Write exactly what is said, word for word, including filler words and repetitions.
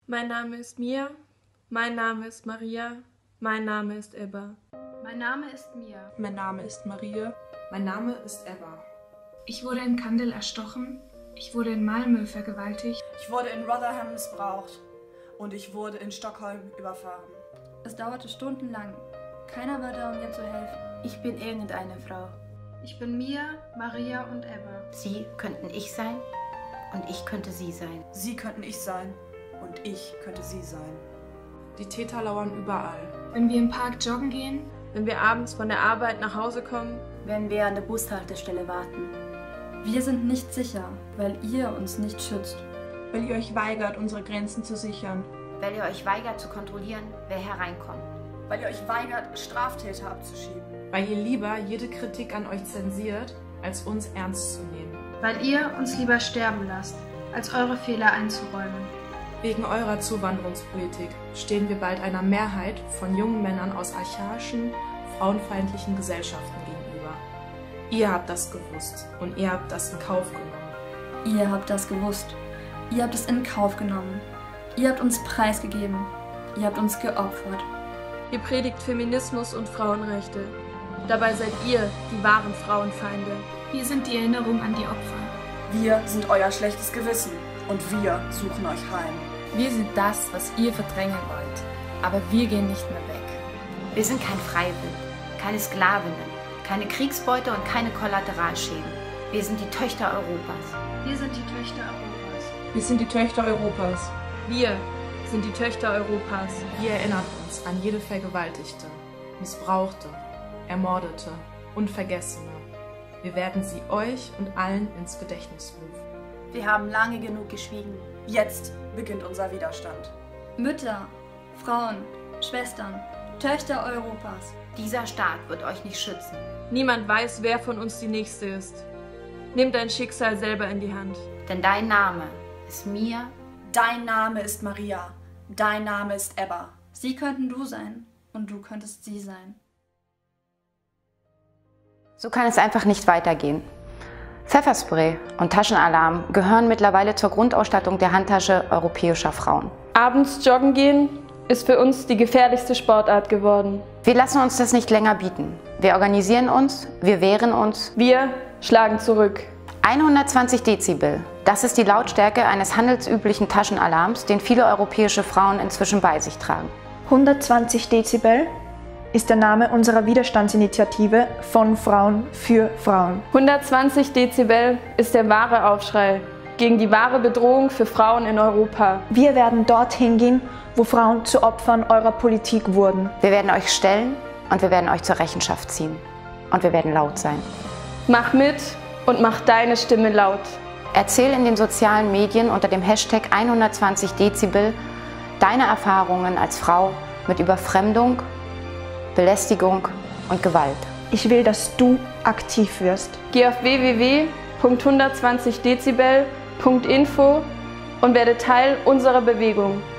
Mein Name ist Mia, mein Name ist Maria, mein Name ist Ebba. Mein Name ist Mia. Mein Name ist Maria. Mein Name ist Ebba. Ich wurde in Kandel erstochen. Ich wurde in Malmö vergewaltigt. Ich wurde in Rotherham missbraucht. Und ich wurde in Stockholm überfahren. Es dauerte stundenlang. Keiner war da, um mir zu helfen. Ich bin irgendeine Frau. Ich bin Mia, Maria und Ebba. Sie könnten ich sein und ich könnte sie sein. Sie könnten ich sein und ich könnte sie sein. Die Täter lauern überall. Wenn wir im Park joggen gehen, wenn wir abends von der Arbeit nach Hause kommen, wenn wir an der Bushaltestelle warten. Wir sind nicht sicher, weil ihr uns nicht schützt. Weil ihr euch weigert, unsere Grenzen zu sichern. Weil ihr euch weigert zu kontrollieren, wer hereinkommt. Weil ihr euch weigert, Straftäter abzuschieben. Weil ihr lieber jede Kritik an euch zensiert, als uns ernst zu nehmen. Weil ihr uns lieber sterben lasst, als eure Fehler einzuräumen. Wegen eurer Zuwanderungspolitik stehen wir bald einer Mehrheit von jungen Männern aus archaischen, frauenfeindlichen Gesellschaften gegenüber. Ihr habt das gewusst und ihr habt das in Kauf genommen. Ihr habt das gewusst. Ihr habt es in Kauf genommen. Ihr habt uns preisgegeben. Ihr habt uns geopfert. Ihr predigt Feminismus und Frauenrechte. Dabei seid ihr die wahren Frauenfeinde. Wir sind die Erinnerung an die Opfer. Wir sind euer schlechtes Gewissen und wir suchen euch heim. Wir sind das, was ihr verdrängen wollt. Aber wir gehen nicht mehr weg. Wir sind kein Freiwild, keine Sklavinnen, keine Kriegsbeute und keine Kollateralschäden. Wir sind die Töchter Europas. Wir sind die Töchter Europas. Wir sind die Töchter Europas. Wir sind die Töchter Europas. Ihr erinnert uns an jede Vergewaltigte, Missbrauchte, Ermordete und Vergessene. Wir werden sie euch und allen ins Gedächtnis rufen. Wir haben lange genug geschwiegen. Jetzt beginnt unser Widerstand. Mütter, Frauen, Schwestern, Töchter Europas. Dieser Staat wird euch nicht schützen. Niemand weiß, wer von uns die Nächste ist. Nimm dein Schicksal selber in die Hand. Denn dein Name ist Mia. Dein Name ist Maria. Dein Name ist Ebba. Sie könnten du sein und du könntest sie sein. So kann es einfach nicht weitergehen. Pfefferspray und Taschenalarm gehören mittlerweile zur Grundausstattung der Handtasche europäischer Frauen. Abends joggen gehen ist für uns die gefährlichste Sportart geworden. Wir lassen uns das nicht länger bieten. Wir organisieren uns, wir wehren uns. Wir schlagen zurück. hundertzwanzig Dezibel, das ist die Lautstärke eines handelsüblichen Taschenalarms, den viele europäische Frauen inzwischen bei sich tragen. hundertzwanzig Dezibel ist der Name unserer Widerstandsinitiative von Frauen für Frauen. hundertzwanzig Dezibel ist der wahre Aufschrei gegen die wahre Bedrohung für Frauen in Europa. Wir werden dorthin gehen, wo Frauen zu Opfern eurer Politik wurden. Wir werden euch stellen und wir werden euch zur Rechenschaft ziehen. Und wir werden laut sein. Mach mit und mach deine Stimme laut. Erzähl in den sozialen Medien unter dem Hashtag hundertzwanzig Dezibel deine Erfahrungen als Frau mit Überfremdung, Belästigung und Gewalt. Ich will, dass du aktiv wirst. Geh auf w w w punkt hundertzwanzig dezibel punkt info und werde Teil unserer Bewegung.